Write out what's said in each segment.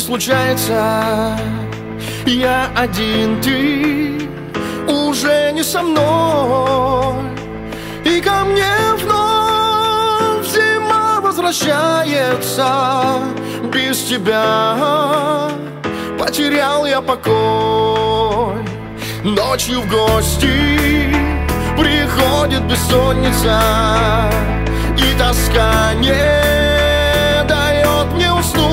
случается. Я один, ты уже не со мной, и ко мне вновь зима возвращается. Без тебя потерял я покой. Ночью в гости приходит бессонница, и тоска не дает мне уснуть.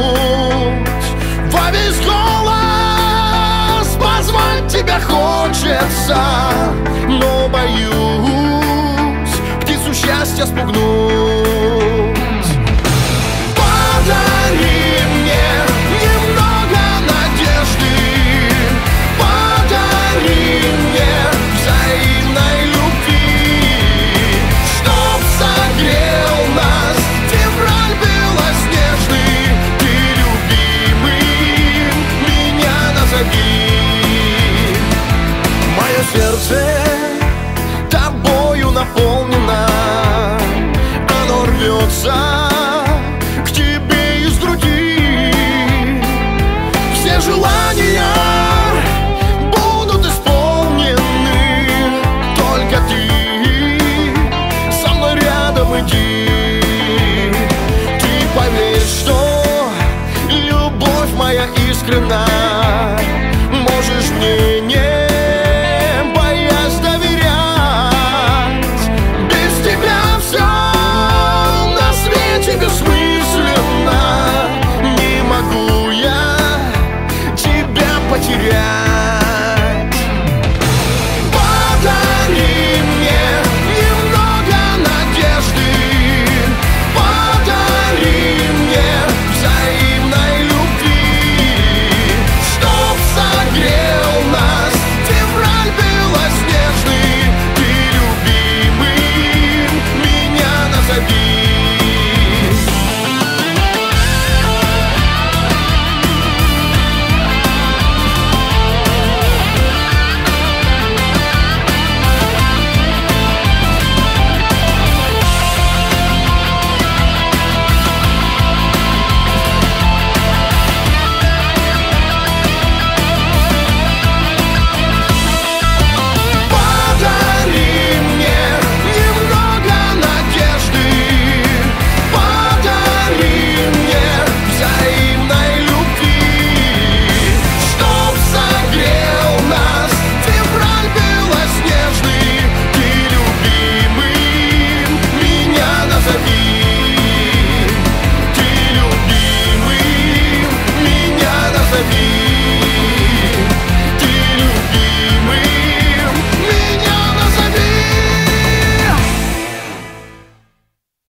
Во весь голос позвать тебя хочется, но боюсь птицу счастья спугнуть. Подари мне немного надежды, подари мне взаимной любви, чтоб согрел нас февраль белоснежный. Ты любимым меня назови. Мое сердце тобою наполнено, оно рвется к тебе из груди. Все желания будут исполнены, только ты со мной рядом иди. Ты поверь, что любовь моя искренна, можешь мне не